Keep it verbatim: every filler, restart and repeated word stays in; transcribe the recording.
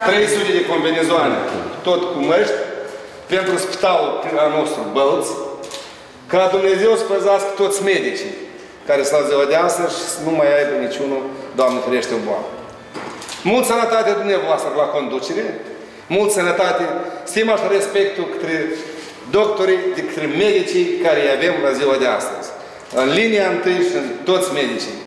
trei sute de combinezoane, tot cu măști, pentru spitalul nostru Bălți, ca Dumnezeu să păzească toți medicii care sunt la ziua de astăzi și să nu mai aibă niciunul, Doamne ferește, o boală. Mult sănătate dumneavoastră la conducere, mult sănătate, stima și respectul către doctorii, de către medicii care îi avem la ziua de astăzi. În linia întâi și în toți medicii.